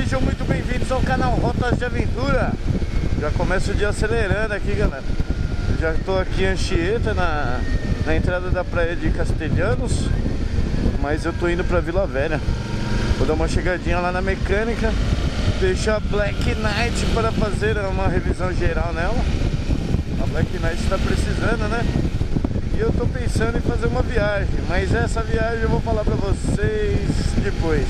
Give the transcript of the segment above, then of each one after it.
sejam muito bem-vindos ao canal Rotas de Aventura. Já começa o dia acelerando aqui, galera. Eu já estou aqui em Anchieta, na entrada da praia de Castelhanos, mas eu tô indo pra Vila Velha. Vou dar uma chegadinha lá na mecânica, deixar a Black Knight para fazer uma revisão geral nela. A Black Knight está precisando, né? E eu tô pensando em fazer uma viagem, mas essa viagem eu vou falar pra vocês depois.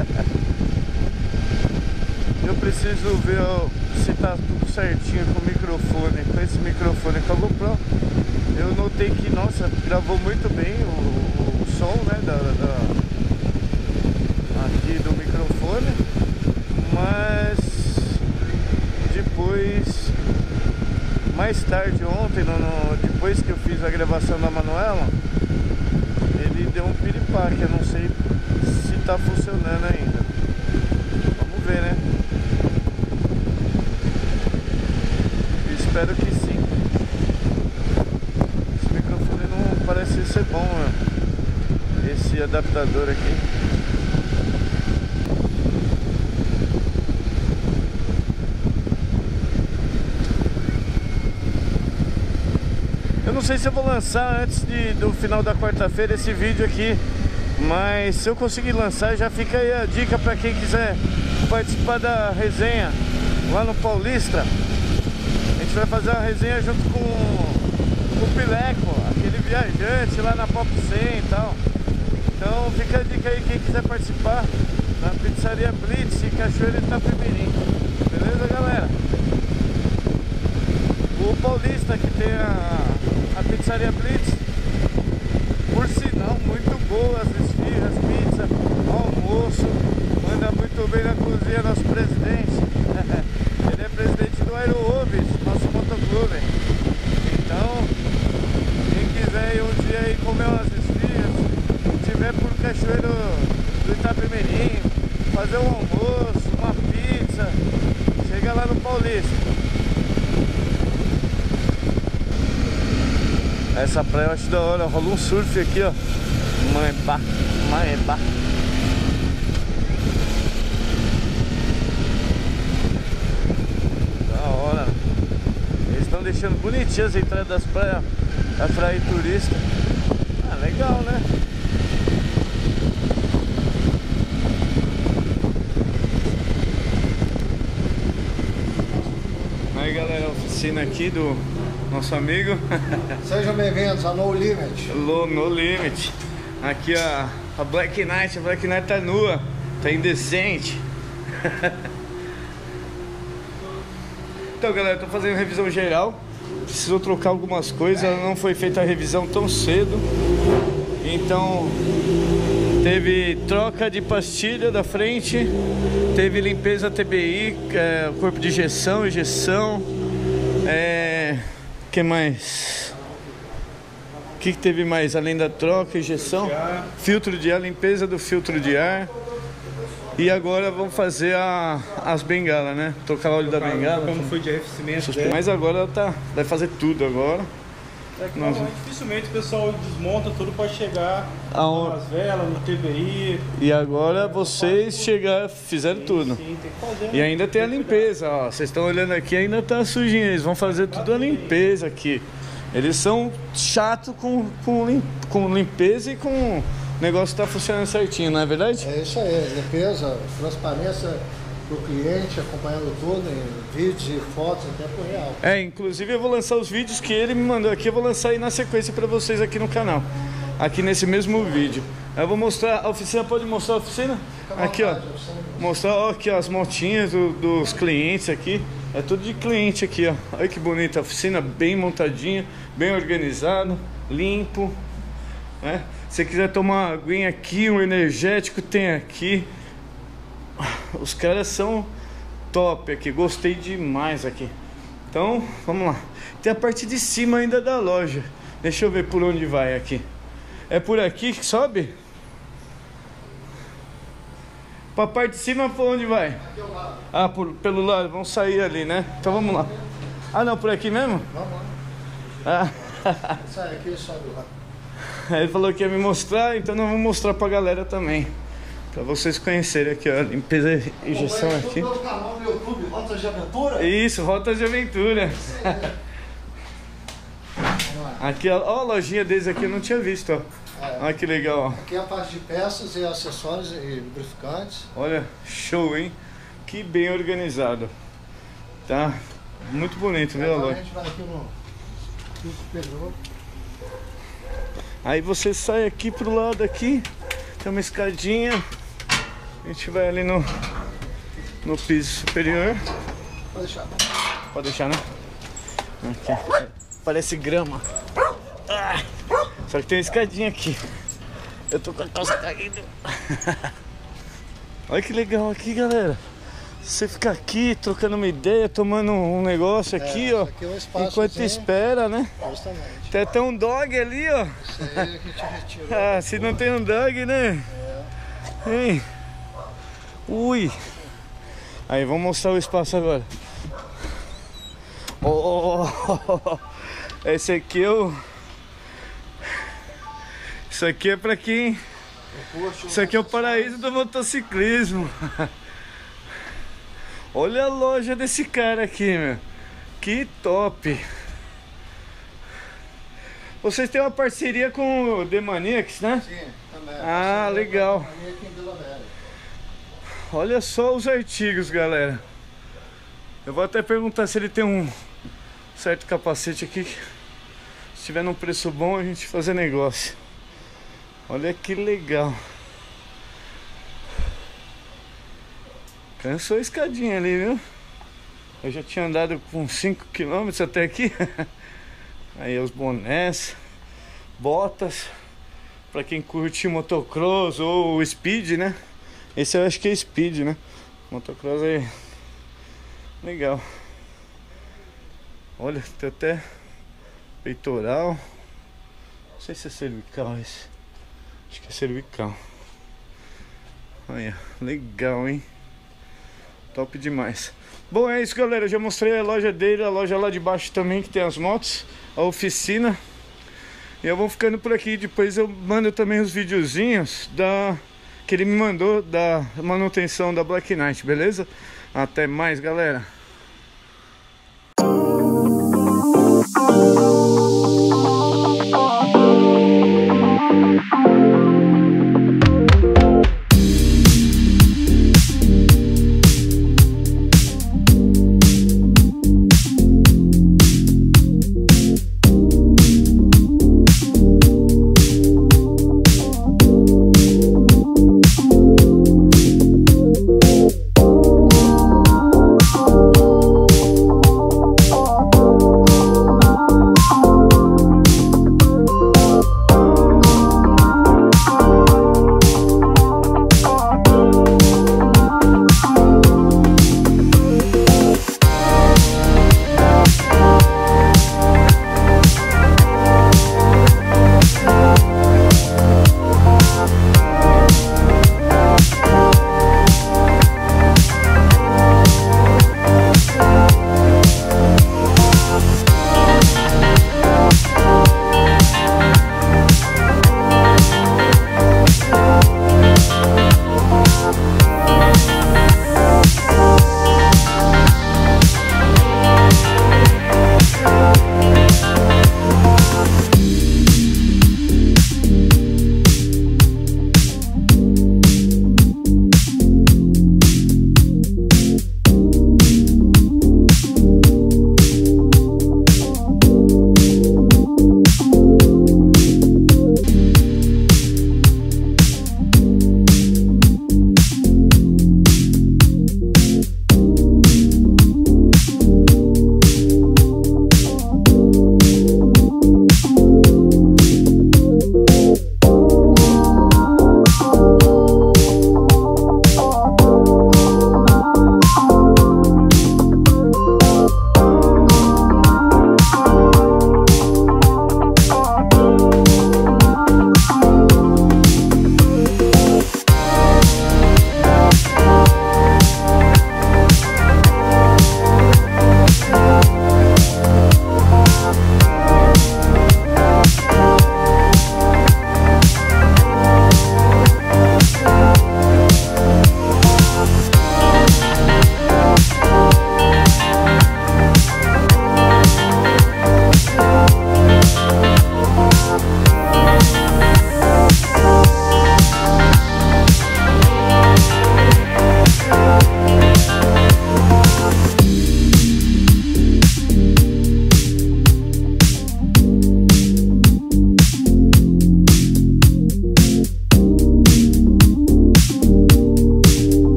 Eu preciso ver se tá tudo certinho com o microfone, com esse microfone com a GoPro. Eu notei que, nossa, gravou muito bem o som, né, aqui do microfone, mas depois, mais tarde ontem, depois que eu fiz a gravação da Manuela, ele deu um piripaque, eu não sei se tá funcionando ainda. Vamos ver, né? Espero que sim. Esse microfone não parece ser bom, né? Esse adaptador aqui. Eu não sei se eu vou lançar antes do final da quarta-feira esse vídeo aqui, mas se eu conseguir lançar, já fica aí a dica para quem quiser participar da resenha lá no Paulista. A gente vai fazer uma resenha junto com o Pileco, aquele viajante lá na Pop 100 e tal. Então fica a dica aí, quem quiser participar, na Pizzaria Blitz e Cachoeira de Itapemirim. Beleza, galera? O Paulista, que tem a Pizzaria Blitz, por sinal, muito boa as esfirras, pizza, almoço, manda muito bem na cozinha nosso presidente. Ele é presidente do Aeroobis, nosso motoclube. Então, quem quiser ir um dia aí comer umas esfirras, tiver por Cachoeiro do Itapemirim, fazer um almoço, uma pizza, chega lá no Paulista. Essa praia eu acho da hora, rola um surf aqui, ó. Maeba, Maeba. Da hora. Eles estão deixando bonitinhas as entradas das praias, atrai turista. Ah, legal, né? Aí, galera, a oficina aqui do nosso amigo. Sejam bem-vindos a No Limit. No Limit. Aqui a Black Knight. A Black Knight tá nua, tá indecente. Então, galera, eu tô fazendo revisão geral. Preciso trocar algumas coisas. Não foi feita a revisão tão cedo. Então teve troca de pastilha da frente, teve limpeza TBI, corpo de injeção, que mais? O que teve mais além da troca, injeção? Filtro de ar, limpeza do filtro de ar. E agora vamos fazer as bengalas, né? Trocar o óleo da bengala. Como foi de arrefecimento. Mas agora vai fazer tudo agora. Dificilmente o pessoal desmonta tudo para chegar nas velas, no TBI. E agora vocês fizeram tudo. Sim, tem que fazer, e ainda tem a limpeza, ó. Vocês estão olhando aqui, ainda tá sujinho. Eles vão fazer tudo a limpeza aqui. Eles são chatos com limpeza e com o negócio tá funcionando certinho, não é verdade? É isso aí, limpeza, transparência do cliente, acompanhando tudo em vídeos e fotos em tempo real. Inclusive eu vou lançar os vídeos que ele me mandou aqui, eu vou lançar aí na sequência pra vocês aqui no canal, aqui nesse mesmo vídeo. Eu vou mostrar a oficina, pode mostrar a oficina? Aqui, ó, mostrar ó, aqui ó, as motinhas dos clientes aqui, é tudo de cliente aqui, ó. Olha que bonita a oficina, bem montadinha, bem organizado, limpo, né? Se você quiser tomar uma aguinha aqui, um energético, tem aqui. Os caras são top aqui, gostei demais aqui. Então, vamos lá. Tem a parte de cima ainda da loja. Deixa eu ver por onde vai aqui. É por aqui que sobe? Pra parte de cima, por onde vai? Aqui ao lado. Ah, pelo lado, vamos sair ali, né? Então vamos lá. Ah, não, por aqui mesmo? Vamos lá. Ah. Sai aqui e sobe lá. Ele falou que ia me mostrar, então nós vamos mostrar pra galera também. Pra vocês conhecerem aqui, ó, limpeza e injeção aqui. Pelo canal no YouTube, Rotas de Aventura? Isso, Rotas de Aventura. Aqui, ó, a lojinha deles aqui eu não tinha visto, ó. Olha que legal, ó. Aqui é a parte de peças e acessórios e lubrificantes. Olha, show, hein? Que bem organizado. Tá muito bonito, viu, a loja? A gente vai aqui no piso superior. Aí você sai aqui pro lado aqui, tem uma escadinha. A gente vai ali no piso superior. Pode deixar. Pode deixar, né? Aqui. Parece grama. Ah, só que tem uma escadinha aqui. Eu tô com a calça caindo. Olha que legal aqui, galera. Você fica aqui trocando uma ideia, tomando um negócio aqui, ó. Aqui é um espaço enquanto espera, né? Justamente. Tem até um dog ali, ó. Isso aí a gente retirou. Ah, se não tem um dog, né? Hein? Ui. Aí, vamos mostrar o espaço agora. Esse aqui é o... Isso aqui é pra quem... Isso aqui é o paraíso do motociclismo. Olha a loja desse cara aqui, meu. Que top. Vocês têm uma parceria com o The Maniacs, né? Sim, também. Ah, legal. Aqui em Vila Velha. Olha só os artigos, galera. Eu vou até perguntar se ele tem um certo capacete aqui. Se tiver num preço bom, a gente fazer negócio. Olha que legal. Cansou a escadinha ali, viu? Eu já tinha andado com 5 km até aqui. Aí os bonés, botas, pra quem curte motocross ou speed, né? Esse eu acho que é speed, né? Motocross é legal. Olha, tem até peitoral. Não sei se é cervical esse. Acho que é cervical. Olha, legal, hein? Top demais. Bom, é isso, galera. Eu já mostrei a loja dele, a loja lá de baixo também, que tem as motos, a oficina. E eu vou ficando por aqui. Depois eu mando também os videozinhos que ele me mandou da manutenção da Black Knight, beleza? Até mais, galera.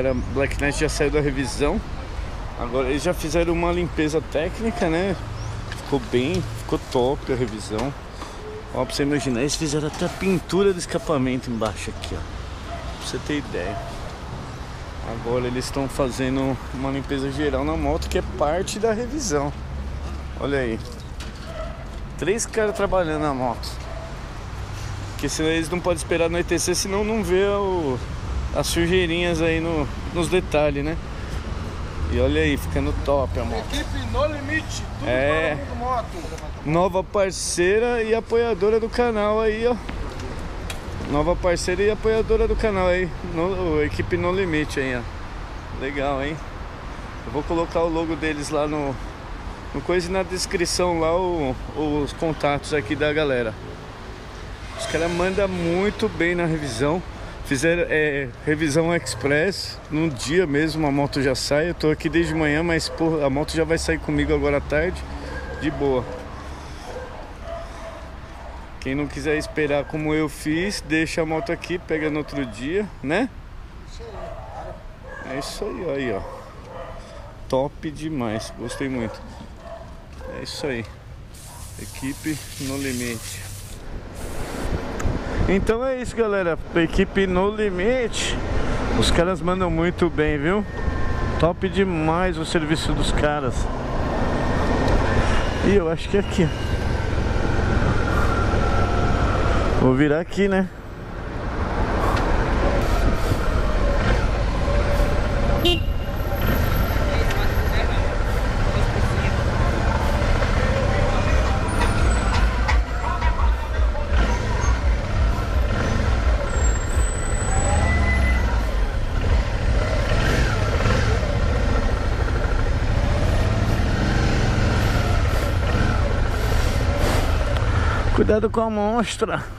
galera. Black Knight já saiu da revisão. Agora eles já fizeram uma limpeza técnica, né? Ficou top a revisão. Ó, pra você imaginar, eles fizeram até a pintura do escapamento embaixo aqui, ó. Pra você ter ideia. Agora eles estão fazendo uma limpeza geral na moto, que é parte da revisão. Olha aí. 3 caras trabalhando na moto. Porque senão eles não podem esperar no ETC, senão não vê as sujeirinhas aí nos detalhes, né? E olha aí, ficando top a moto. Equipe No Limite, tudo para o mundo moto. Nova parceira e apoiadora do canal aí, ó. Nova parceira e apoiadora do canal aí. Equipe No Limite aí, ó. Legal, hein? Eu vou colocar o logo deles lá no coisa e na descrição lá os contatos aqui da galera. Os caras mandam muito bem na revisão. Fizeram revisão express. Num dia mesmo a moto já sai. Eu tô aqui desde manhã, mas porra, a moto já vai sair comigo agora à tarde. De boa. Quem não quiser esperar como eu fiz, deixa a moto aqui, pega no outro dia, né? É isso aí, ó. Top demais, gostei muito. É isso aí. Equipe No Limite. Então é isso, galera. Equipe No Limite. Os caras mandam muito bem, viu? Top demais o serviço dos caras. E eu acho que é aqui. Vou virar aqui, né? Cuidado com a monstra.